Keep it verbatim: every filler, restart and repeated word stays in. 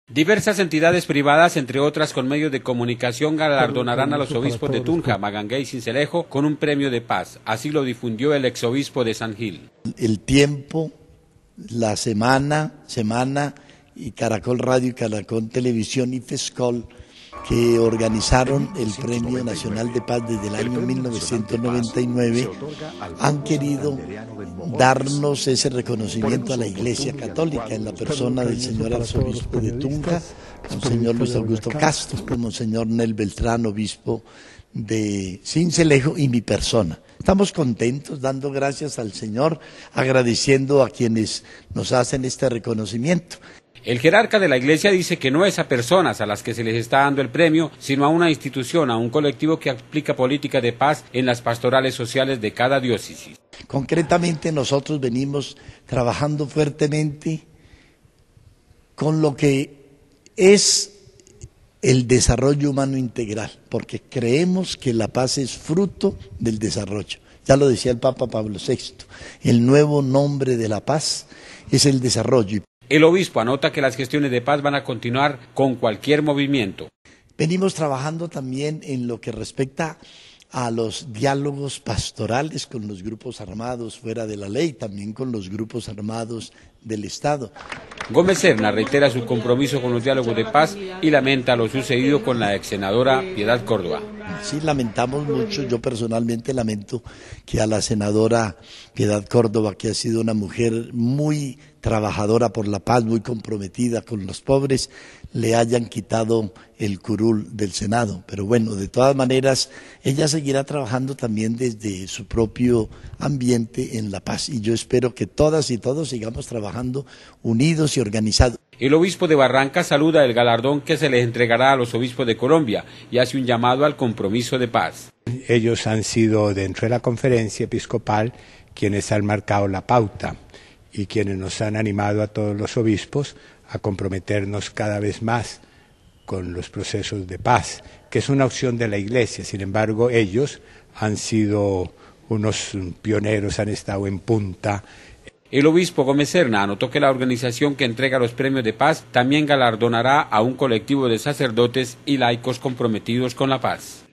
Diversas entidades privadas, entre otras con medios de comunicación, galardonarán a los obispos de Tunja, Magangué y Sincelejo con un premio de paz. Así lo difundió el exobispo de San Gil. El tiempo, la semana, semana y Caracol Radio y Caracol Televisión y FESCOL, que organizaron el Premio Nacional de Paz desde el año mil novecientos noventa y nueve, han querido darnos ese reconocimiento a la Iglesia Católica en la persona del señor arzobispo de Tunja, Monseñor Luis Augusto Castro, Monseñor Nel Beltrán, obispo de Sincelejo, y mi persona. Estamos contentos, dando gracias al Señor, agradeciendo a quienes nos hacen este reconocimiento. El jerarca de la Iglesia dice que no es a personas a las que se les está dando el premio, sino a una institución, a un colectivo que aplica política de paz en las pastorales sociales de cada diócesis. Concretamente nosotros venimos trabajando fuertemente con lo que es el desarrollo humano integral, porque creemos que la paz es fruto del desarrollo. Ya lo decía el Papa Pablo sexto, el nuevo nombre de la paz es el desarrollo. El obispo anota que las gestiones de paz van a continuar con cualquier movimiento. Venimos trabajando también en lo que respecta a los diálogos pastorales con los grupos armados fuera de la ley, también con los grupos armados del Estado. Gómez Serna reitera su compromiso con los diálogos de paz y lamenta lo sucedido con la ex senadora Piedad Córdoba. Sí, lamentamos mucho, yo personalmente lamento que a la senadora Piedad Córdoba, que ha sido una mujer muy trabajadora por la paz, muy comprometida con los pobres, le hayan quitado el curul del Senado. Pero bueno, de todas maneras, ella seguirá trabajando también desde su propio ambiente en la paz. Y yo espero que todas y todos sigamos trabajando unidos y organizados. El obispo de Barranca saluda el galardón que se les entregará a los obispos de Colombia y hace un llamado al compromiso de paz. Ellos han sido, dentro de la conferencia episcopal, quienes han marcado la pauta y quienes nos han animado a todos los obispos a comprometernos cada vez más con los procesos de paz, que es una opción de la Iglesia. Sin embargo, ellos han sido unos pioneros, han estado en punta. El obispo Gómez Serna anotó que la organización que entrega los premios de paz también galardonará a un colectivo de sacerdotes y laicos comprometidos con la paz.